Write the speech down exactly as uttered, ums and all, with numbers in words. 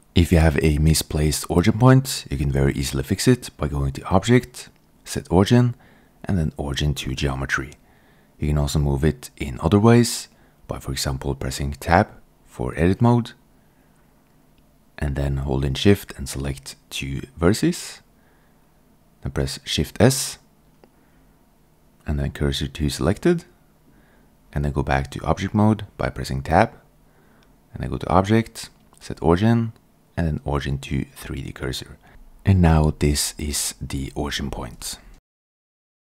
If you have a misplaced origin point, you can very easily fix it by going to Object, Set Origin, and then Origin to Geometry. You can also move it in other ways by, for example, pressing Tab for edit mode, and then holding Shift and select two vertices. Then press Shift S, and then cursor to selected, and then go back to object mode by pressing Tab, and then go to Object, Set Origin, and then Origin to three D cursor. And now this is the origin point.